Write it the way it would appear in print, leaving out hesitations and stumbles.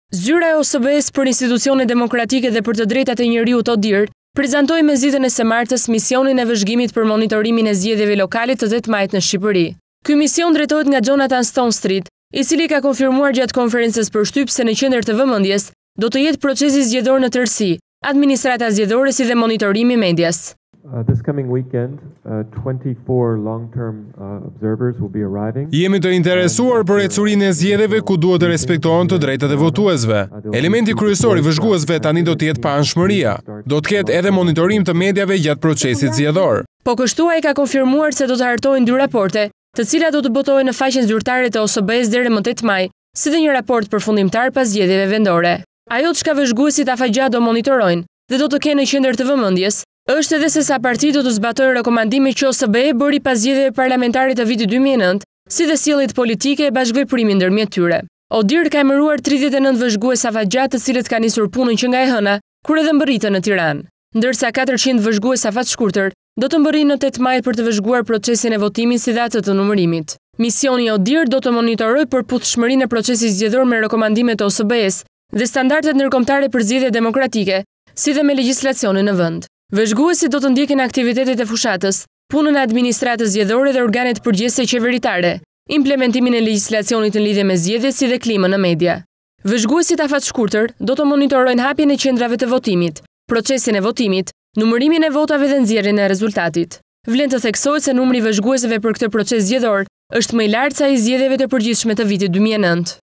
Zyra e OSBE-s për institucione demokratike dhe për të drejtat e njeriut ODIHR prezantoi me zgjidhjen e së martës misionin e vëzhgimit për monitorimin e zgjedhjeve lokale të 10 majit në Shqipëri. Ky mision drejtohet nga Jonathan Stonestreet, i cili ka konfirmuar gjatë konferencës përshtyp se në qendër të vëmendjes do të jetë procesi zgjedhor në tërësi, administrata zgjedhore si dhe monitorimi i medias. This coming weekend, 24 long-term observers will be arriving. Jemi të interesuar për ecurinë e zgjedhjeve ku duhet të respektohen të drejtat e votuesve. Elementi kryesor i vëzhguesve tani do të jetë paanshmëria. Do të ketë edhe monitorim të mediave gjatë procesit zgjedhor. Po kështu ai ka konfirmuar se do të hartohen 2 raporte, të cilat do të botohen në faqen zyrtare të OSBE-s deri më 8 maj, si dhe një raport përfundimtar pas zgjedhjeve vendore. Ajo çka vëzhguesit afaqja do monitorojnë dhe do të kenë në qendër të vëmendjes është edhe se sa parti do të zbatojë rekomandimet që OSBE bëri pas zgjedhjeve parlamentare të vitit 2009, si dhe sjelljet politike e bashkëveprimi ndërmjet tyre. ODIHR ka emëruar 39 vëzhgues afatgjat të cilët kanë nisur punën që nga e hëna, kur edhe mbërritën në Tiranë, ndërsa 400 vëzhgues afatshkurtër do të mbërrihen në 8 maj për të vëzhguar procesin e votimit si dhe atë të numërimit. Misioni i ODIHR do të monitorojë përputhshmërinë e procesit zgjedhor me rekomandimet e OSBE-s dhe standardet ndërkombëtare për zgjedhje demokratike, si dhe me legjislacionin në vend. Vëzhguesit do të ndjekin aktivitetet e fushatës, punën e administratës zgjedhore dhe organet përgjegjëse qeveritare, implementimin e legjislacionit në lidhje me zgjedhjet si dhe klimën në media. Vëzhguesit afatshkurtër do të monitorojnë hapjen e qendrave të votimit, procesin e votimit, numërimin e votave dhe nxjerrjen e rezultatit. Vlen të theksohet se numri i vëzhguesve për këtë proces zgjedhor është më i lartë se ai i zgjedhjeve të përgjithshme të vitit 2009.